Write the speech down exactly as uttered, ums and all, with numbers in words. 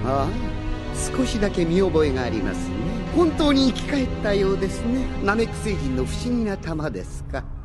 ああ、少しだけ見覚えがありますね。本当に生き返ったようですね。ナメック星人の不思議な玉ですか。